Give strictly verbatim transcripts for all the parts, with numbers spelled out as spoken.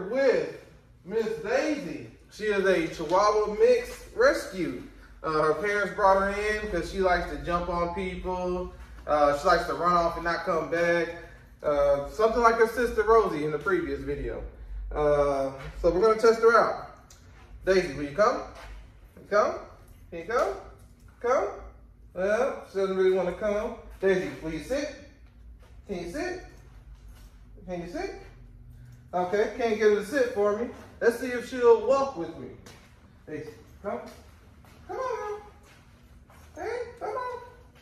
here with Miss Daisy. She is a Chihuahua mixed rescue. Uh, her parents brought her in because she likes to jump on people. Uh, she likes to run off and not come back. Uh, something like her sister Rosie in the previous video. Uh, so we're gonna test her out. Daisy, will you come? You come? Can you come? Come? Well, she doesn't really want to come. Daisy, will you sit? Can you sit? Can you sit? Okay, can't get her to sit for me. Let's see if she'll walk with me. Daisy, come. Come on. Hey, come on.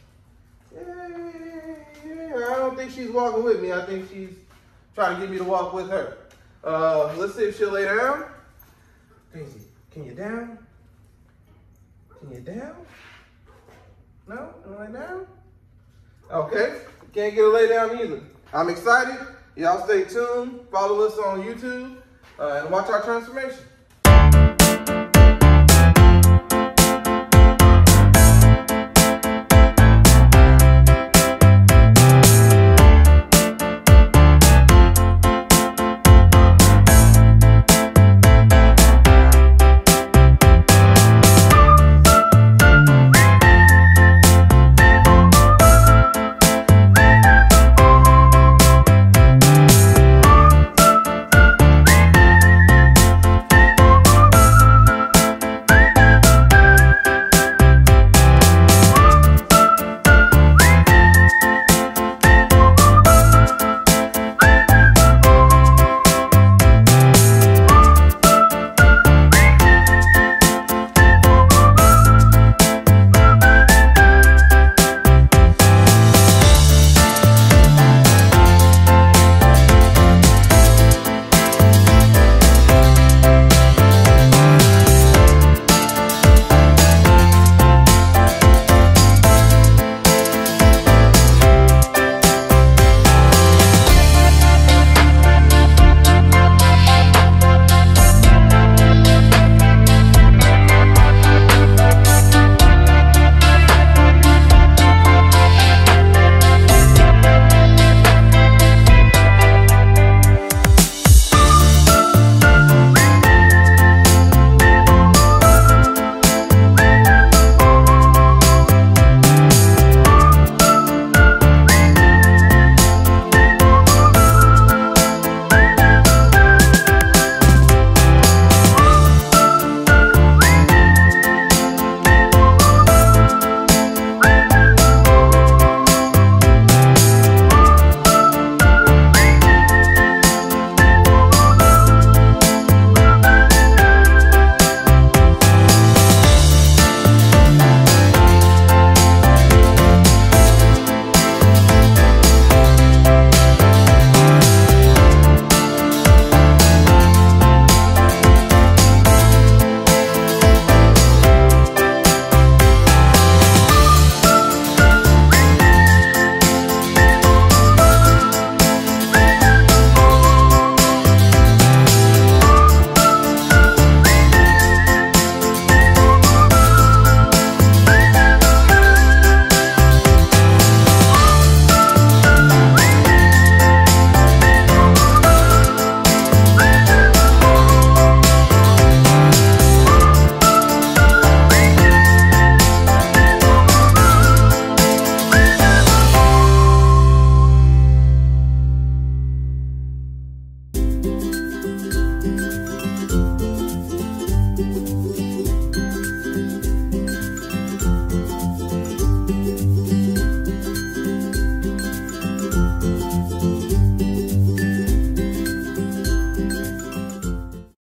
Yeah, I don't think she's walking with me. I think she's trying to get me to walk with her. Uh, let's see if she'll lay down. Daisy, can you down? Can you down? No? You lay down? Okay. Can't get her lay down either. I'm excited. Y'all stay tuned. Follow us on YouTube uh, and watch our transformation.